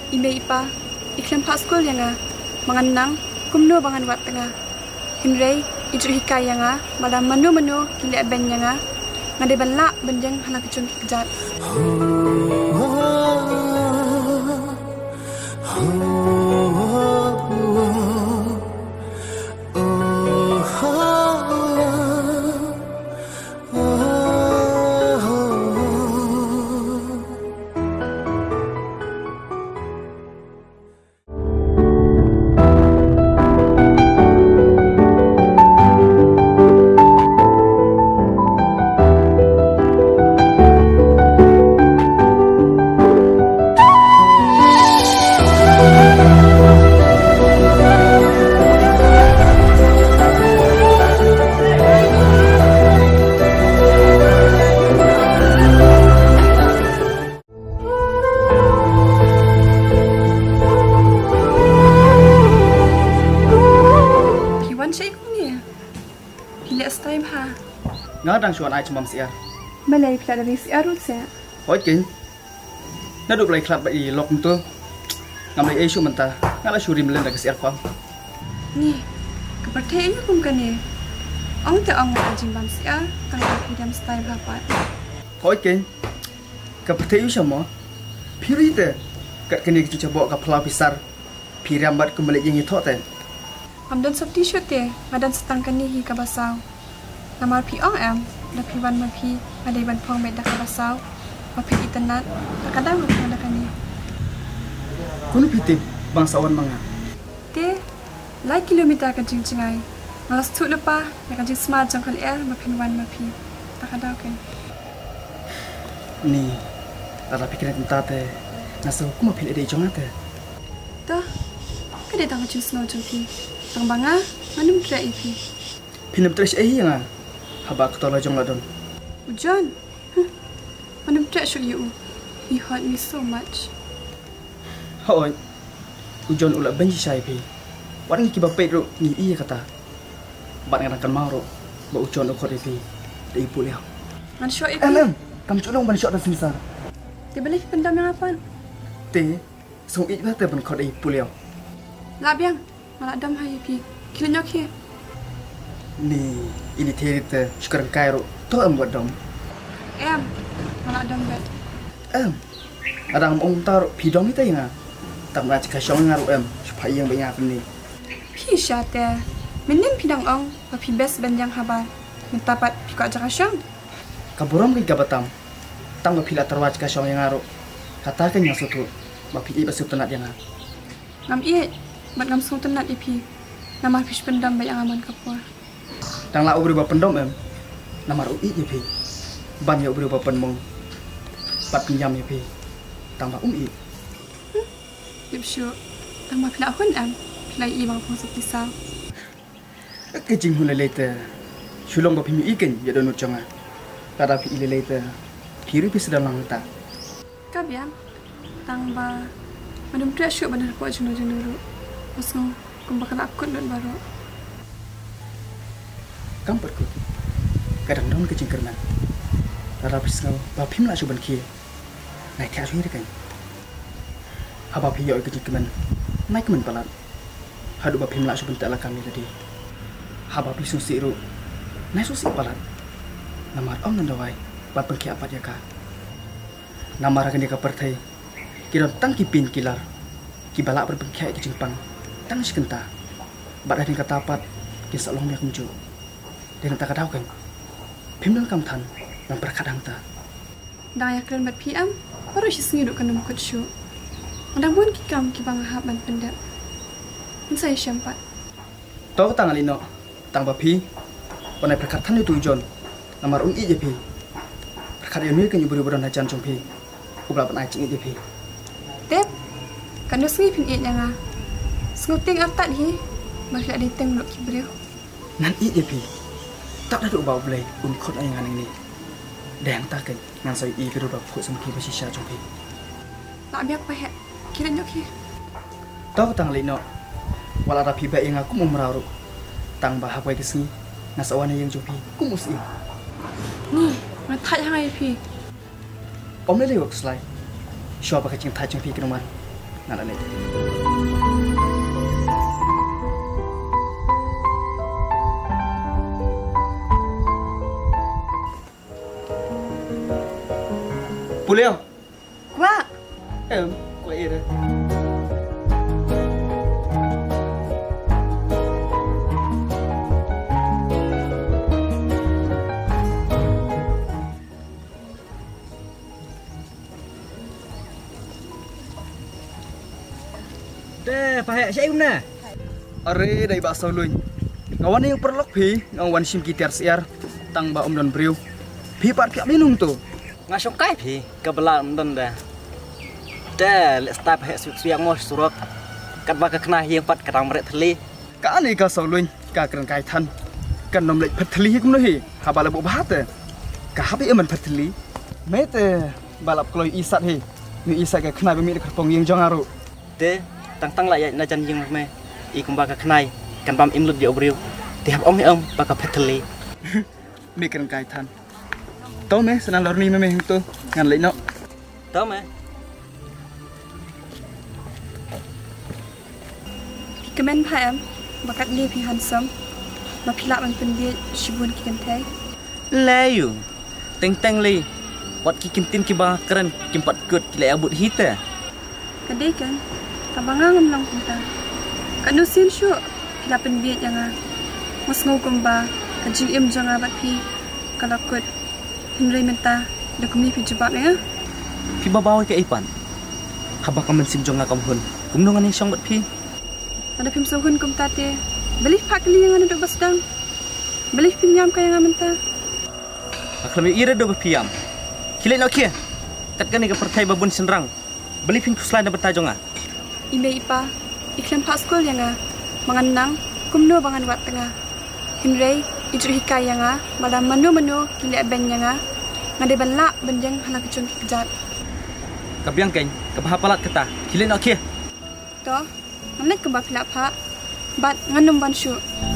Ime ipa, iklim pak school yang mangan nang, kumno bangan wat tengah. Hinrei, iju hikai yang malam menu gila ben yang ngade balak benjang hana kecun kejat. Ngã đang chọn ai cho mầm xịa. Malay pula dari si arut saya. Hỏi kính. Nó đục lại klap bậy lọc tôi. Ngắm lại ấy chú mình ta. Ngã là chú rìm lên là cái xịa phong. Nè, cái bát thế nhá cũng cần nè. Ông tự ông ngồi chim bám xịa, tăng cái freedom style berapa? Hỏi kính. Cái bát thế chú sao Piri te. Kat kini kita coba ke pulau besar. Piri ambat kembali yang itu te. Amdan sab t-shirt te, madan setang kani hi kabasau. Namar pi ong am, da pi wan ma pi, adai ban phong bet da kabasau. Ma pi internet, terkadang ma pi da kani. Kuno pitip bangsawan manga. Te, lai kilometer ka jing jingai. Malas tu lepa, nak jing smart jang kali ma pi wan ma pi. Terkadang kan. Ni, ada pikiran tentang te. Naso kuma pilih dia jangan te. Dah, kada tang jing snow jang pi. Tang banga, manum trai pi. Pinam terus yang haba aku tolak jong ladon. Ujan, manum trai show you. You hurt me so much. Hoi, ujan ulah benci saya pi. Warang kiba pedro ni iya kata. Bat ngarakan maro, ba ujan ukor pi. Dei boleh. Man show pi. Alam, tam colong ban shot dan sinsar. Dia boleh pendam yang apa? Te, song ik te ban kor dei boleh. Labiang, malah dam hai pi. Kilo nyok he. Ni, ini terita syukuran Cairo. Tu am buat dom. Malah dam bet. Ada om taruh pidong itu yang tak nak cakap syong ngaruh supaya yang banyak ni. Pi syate, menin pidang ong, tapi best benjang habar. Mentapat pi kau cakap syong. Kaburam kita batam. Tang pila terwaj cakap syong yang ngaruh. Katakan yang suatu, bapi iba suatu nak yang. Ngam iye, mat ngam suatu nak ipi. Nama fish pendam banyak aman kapur. Tang lau berubah pendom nama ui je pi. Ban ya berubah pendom. Pat pinjam je pi. Tang ba ui. Dip syu. Tang ba pila hun Pila i bang pung sepisa. Kejing hun lelete. Shulong ba pinyu ikan ya donut jonga. Kada pi lelete. Kiri pi sedang langta. Kabiam. Tang ba madum tria syu benar po junu-junu. Usung kumbakan akun don baru. Kampatku. Kadang dong kejing kerna. Rara pisau bapim lah cuban kia. Naik tiap hari kan. Haba piyo kejing keman. Naik keman palat. Hadu bapim lah cuban tak lah kami tadi. Haba pisau siru. Naik susi palat. Namar om nandawai. Bat pengki apa dia ka. Namar akan dia kapertai. Kira tang kipin kilar. Kibalak berpengki kejing pang. Tang sikenta. Bat ada yang kata apat. Kisah long biak muncul. Dia nak tahu kan, pimdal kam tan, yang berkadang ta. Dah ya keren bat PM, baru si sengi duk kanum kut syu. Undang pun kikam kibang hab ban pendap. Saya syampat. Tahu tang alino, tang bapi, panai berkatan itu ujon, namar ui je pi. Berkat yang ni kan ibu-ibu dan hajan jompi, ublah pan acing je pi. Tep, kan sengi pin it yang senguting atat hi, masih ada teng luk kibriu. Nan i je pi. Tak ada ubah boleh unkot ayangan ini. Dan tak kan ngan saya i kedu dak kut semki bersisya jompi. Tak biak pahek, kira nyok he. Tahu tang lino, wala rapi baik yang aku mau meraru. Tang bahap baik kesini, nasawana yang jompi, ku musi. Ni, mata yang ai pi. Om le lewak slide. Syua pakai cing tai jompi ke rumah. ngalah ni. Boleh? Kuat. Kuat ira. Pahak saya guna. Are dari bakso luin. Ngawan yang perlok pi, ngawan sim kitar siar, tang ba dan briu. Pi pat piak minum tu. Ngasong kai pi, kebelah mendon dah. Dah, let's start pahak siang ngos surok. Kat baka kena yang pat kadang meret teli. Ka ni ka so luin, ka kran kai than. Kan nom lek patli kum no hi, ha bala bu bahat. Ka habi eman patli. Mete balap kloi isat hi. Ni isat ka kena bemi dekat pong yang jangaru. Deh, tang lah ya najan yang me. Ikum baka kenai, kan bam imlut dia obriu. Tiap om baka peteli. Mi kran kai than. Tau me senang lor ni me tu ngan lek no. Tahu me? Kemen payam bakat li pi handsome. Ma pilak man pendia shibun ki kentai. Layu. Teng li. Wat ki kintin ki ba keren kimpat kut ki le abut hita. Kadai kan. Kabangang lang punta. Kanusin syu pilak pendia janga. Mas ngau kumba kajing im janga bat pi kalakut. Henry menta da kumi pi jebab ya. Pi babaw ke ipan. Haba ka mensim jonga kamhun. Kumnongan ni syong bat pi. Ada pim sohun kum tate. Beli pakli yang ada basdang. Beli pinyam kaya ngamenta. Aklami ira do piam. Kile nak kia. Katkan ni ka pertai babun senrang. Beli pin kuslan da betajonga. Ime ipa iklan paskul yang mangan nang kumno bangan wat tengah. Henry ijru hikai yang malam menu kile ben yang ngade banla benjang hala kecun kejat. Kabiang keng, kabahapalat kata. Kile nak kia. Toh, namnek kembak pilak pak. Bat nganum ban syu.